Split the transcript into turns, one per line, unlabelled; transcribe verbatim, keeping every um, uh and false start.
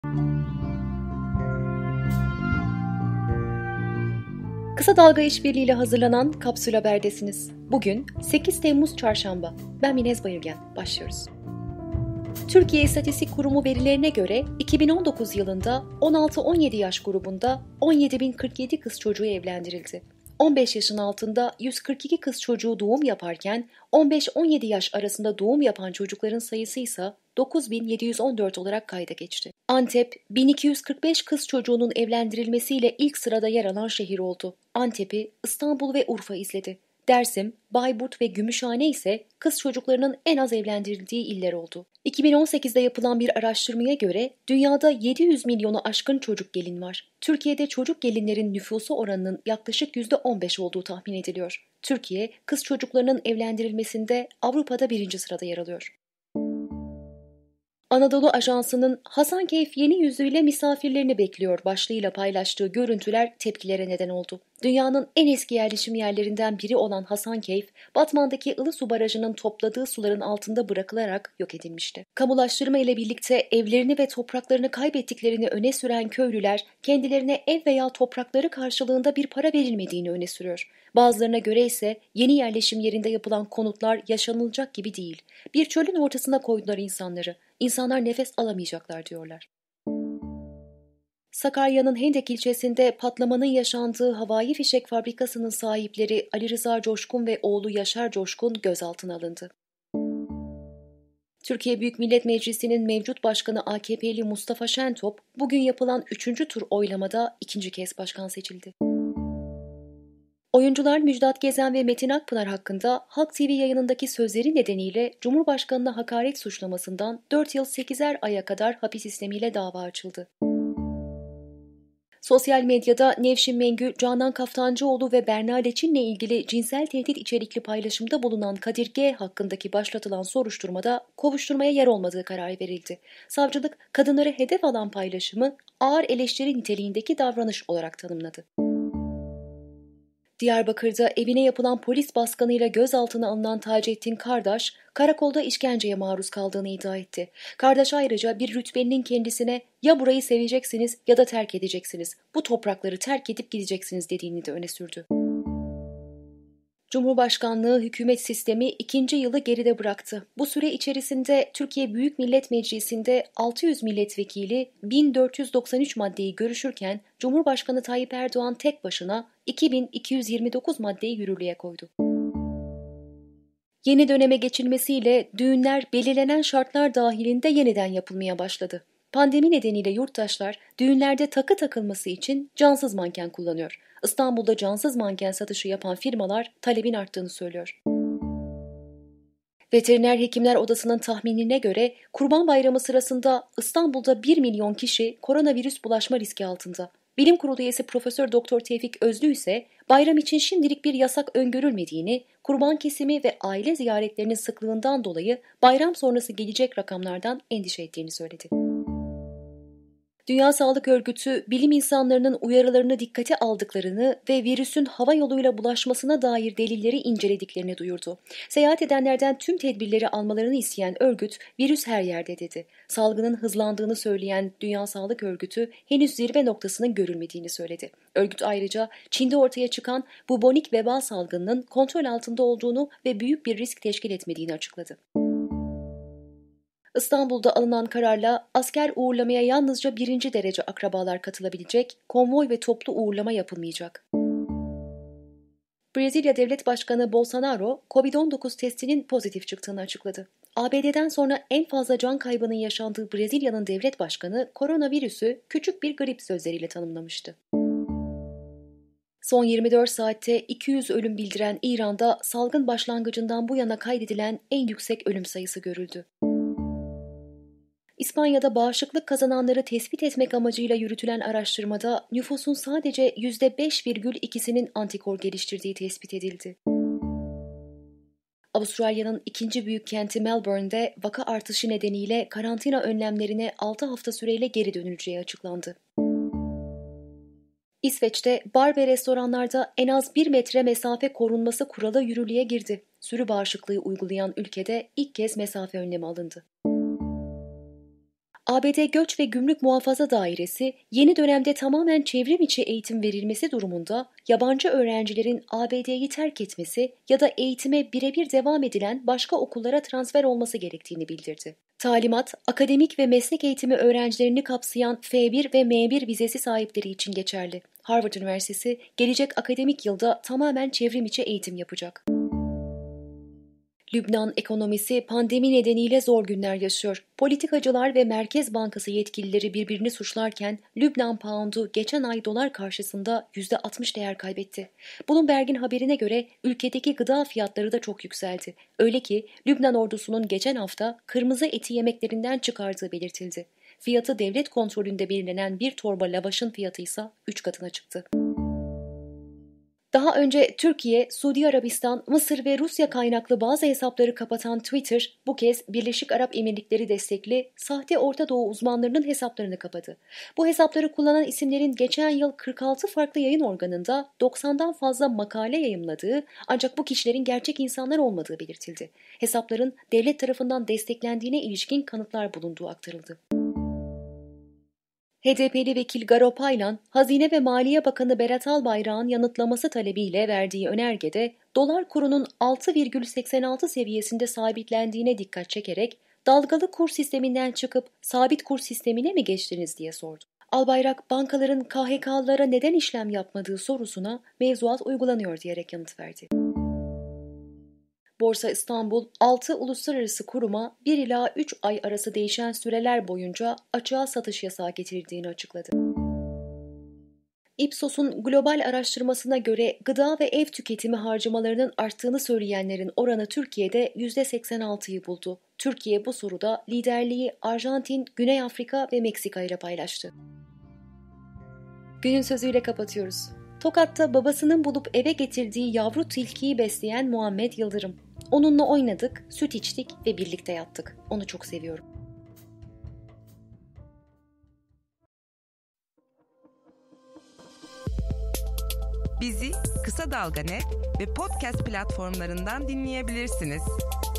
Kısa Dalga İşbirliği ile hazırlanan Kapsül Haber'desiniz. Bugün sekiz Temmuz Çarşamba. Ben Minez Bayırgen. Başlıyoruz. Türkiye İstatistik Kurumu verilerine göre iki bin on dokuz yılında on altı on yedi yaş grubunda on yedi bin kırk yedi kız çocuğu evlendirildi. on beş yaşın altında yüz kırk iki kız çocuğu doğum yaparken on beş on yedi yaş arasında doğum yapan çocukların sayısı ise dokuz bin yedi yüz on dört olarak kayda geçti. Antep, bin iki yüz kırk beş kız çocuğunun evlendirilmesiyle ilk sırada yer alan şehir oldu. Antep'i İstanbul ve Urfa izledi. Dersim, Bayburt ve Gümüşhane ise kız çocuklarının en az evlendirildiği iller oldu. iki bin on sekizde yapılan bir araştırmaya göre dünyada yedi yüz milyonu aşkın çocuk gelin var. Türkiye'de çocuk gelinlerin nüfusu oranının yaklaşık yüzde on beş olduğu tahmin ediliyor. Türkiye, kız çocuklarının evlendirilmesinde Avrupa'da birinci sırada yer alıyor. Anadolu Ajansı'nın Hasankeyf yeni yüzüyle misafirlerini bekliyor başlığıyla paylaştığı görüntüler tepkilere neden oldu. Dünyanın en eski yerleşim yerlerinden biri olan Hasankeyf, Batman'daki Ilısu Barajı'nın topladığı suların altında bırakılarak yok edilmişti. Kamulaştırma ile birlikte evlerini ve topraklarını kaybettiklerini öne süren köylüler, kendilerine ev veya toprakları karşılığında bir para verilmediğini öne sürüyor. Bazılarına göre ise yeni yerleşim yerinde yapılan konutlar yaşanılacak gibi değil. Bir çölün ortasına koydular insanları. İnsanlar nefes alamayacaklar diyorlar. Sakarya'nın Hendek ilçesinde patlamanın yaşandığı havai fişek fabrikasının sahipleri Ali Rıza Coşkun ve oğlu Yaşar Coşkun gözaltına alındı. Türkiye Büyük Millet Meclisi'nin mevcut başkanı A K P'li Mustafa Şentop, bugün yapılan üçüncü tur oylamada ikinci kez başkan seçildi. Oyuncular Müjdat Gezen ve Metin Akpınar hakkında Halk T V yayınındaki sözleri nedeniyle Cumhurbaşkanı'na hakaret suçlamasından dört yıl sekizer aya kadar hapis istemiyle dava açıldı. Sosyal medyada Nevşin Mengü, Canan Kaftancıoğlu ve Berna Leçin'le ilgili cinsel tehdit içerikli paylaşımda bulunan Kadir G. hakkındaki başlatılan soruşturmada kovuşturmaya yer olmadığı kararı verildi. Savcılık, kadınları hedef alan paylaşımı ağır eleştiri niteliğindeki davranış olarak tanımladı. Diyarbakır'da evine yapılan polis baskınıyla gözaltına alınan Taceddin Kardaş, karakolda işkenceye maruz kaldığını iddia etti. Kardaş ayrıca bir rütbelinin kendisine "Ya burayı seveceksiniz ya da terk edeceksiniz, bu toprakları terk edip gideceksiniz" dediğini de öne sürdü. Cumhurbaşkanlığı hükümet sistemi ikinci yılı geride bıraktı. Bu süre içerisinde Türkiye Büyük Millet Meclisi'nde altı yüz milletvekili bin dört yüz doksan üç maddeyi görüşürken Cumhurbaşkanı Tayyip Erdoğan tek başına iki bin iki yüz yirmi dokuz maddeyi yürürlüğe koydu. Yeni döneme geçilmesiyle düğünler belirlenen şartlar dahilinde yeniden yapılmaya başladı. Pandemi nedeniyle yurttaşlar düğünlerde takı takılması için cansız manken kullanıyor. İstanbul'da cansız manken satışı yapan firmalar talebin arttığını söylüyor. Veteriner Hekimler Odası'nın tahminine göre Kurban Bayramı sırasında İstanbul'da bir milyon kişi koronavirüs bulaşma riski altında. Bilim Kurulu üyesi Profesör Doktor Tevfik Özlü ise bayram için şimdilik bir yasak öngörülmediğini, kurban kesimi ve aile ziyaretlerinin sıklığından dolayı bayram sonrası gelecek rakamlardan endişe ettiğini söyledi. Dünya Sağlık Örgütü, bilim insanlarının uyarılarını dikkate aldıklarını ve virüsün hava yoluyla bulaşmasına dair delilleri incelediklerini duyurdu. Seyahat edenlerden tüm tedbirleri almalarını isteyen örgüt, virüs her yerde dedi. Salgının hızlandığını söyleyen Dünya Sağlık Örgütü, henüz zirve noktasının görülmediğini söyledi. Örgüt ayrıca Çin'de ortaya çıkan bubonik veba salgınının kontrol altında olduğunu ve büyük bir risk teşkil etmediğini açıkladı. İstanbul'da alınan kararla asker uğurlamaya yalnızca birinci derece akrabalar katılabilecek, konvoy ve toplu uğurlama yapılmayacak. Brezilya Devlet Başkanı Bolsonaro, kovid on dokuz testinin pozitif çıktığını açıkladı. A B D'den sonra en fazla can kaybının yaşandığı Brezilya'nın devlet başkanı koronavirüsü küçük bir grip sözleriyle tanımlamıştı. Son yirmi dört saatte iki yüz ölüm bildiren İran'da salgın başlangıcından bu yana kaydedilen en yüksek ölüm sayısı görüldü. İspanya'da bağışıklık kazananları tespit etmek amacıyla yürütülen araştırmada nüfusun sadece yüzde beş virgül ikisinin antikor geliştirdiği tespit edildi. Avustralya'nın ikinci büyük kenti Melbourne'de vaka artışı nedeniyle karantina önlemlerine altı hafta süreyle geri dönüleceği açıklandı. İsveç'te bar ve restoranlarda en az bir metre mesafe korunması kuralı yürürlüğe girdi. Sürü bağışıklığı uygulayan ülkede ilk kez mesafe önlemi alındı. A B D Göç ve Gümrük Muhafaza Dairesi, yeni dönemde tamamen çevrim içi eğitim verilmesi durumunda yabancı öğrencilerin A B D'yi terk etmesi ya da eğitime birebir devam edilen başka okullara transfer olması gerektiğini bildirdi. Talimat, akademik ve meslek eğitimi öğrencilerini kapsayan F bir ve M bir vizesi sahipleri için geçerli. Harvard Üniversitesi, gelecek akademik yılda tamamen çevrim içi eğitim yapacak. Lübnan ekonomisi pandemi nedeniyle zor günler yaşıyor. Politikacılar ve Merkez Bankası yetkilileri birbirini suçlarken Lübnan poundu geçen ay dolar karşısında yüzde altmış değer kaybetti. Bloomberg'in haberine göre ülkedeki gıda fiyatları da çok yükseldi. Öyle ki Lübnan ordusunun geçen hafta kırmızı eti yemeklerinden çıkardığı belirtildi. Fiyatı devlet kontrolünde belirlenen bir torba lavaşın fiyatı ise üç katına çıktı. Daha önce Türkiye, Suudi Arabistan, Mısır ve Rusya kaynaklı bazı hesapları kapatan Twitter, bu kez Birleşik Arap Emirlikleri destekli sahte Orta Doğu uzmanlarının hesaplarını kapadı. Bu hesapları kullanan isimlerin geçen yıl kırk altı farklı yayın organında doksandan fazla makale yayımladığı, ancak bu kişilerin gerçek insanlar olmadığı belirtildi. Hesapların devlet tarafından desteklendiğine ilişkin kanıtlar bulunduğu aktarıldı. H D P'li vekil Garo Paylan, Hazine ve Maliye Bakanı Berat Albayrak'ın yanıtlaması talebiyle verdiği önergede dolar kurunun altı virgül seksen altı seviyesinde sabitlendiğine dikkat çekerek dalgalı kur sisteminden çıkıp sabit kur sistemine mi geçtiniz diye sordu. Albayrak, bankaların K H K'lılara neden işlem yapmadığı sorusuna mevzuat uygulanıyor diyerek yanıt verdi. Borsa İstanbul, altı uluslararası kuruma bir ila üç ay arası değişen süreler boyunca açığa satış yasağı getirildiğini açıkladı. Ipsos'un global araştırmasına göre gıda ve ev tüketimi harcamalarının arttığını söyleyenlerin oranı Türkiye'de yüzde seksen altıyı buldu. Türkiye bu soruda liderliği Arjantin, Güney Afrika ve Meksika ile paylaştı. Günün sözüyle kapatıyoruz. Tokat'ta babasının bulup eve getirdiği yavru tilkiyi besleyen Muhammed Yıldırım. Onunla oynadık, süt içtik ve birlikte yattık. Onu çok seviyorum.
Bizi Kısa Dalga Net ve podcast platformlarından dinleyebilirsiniz.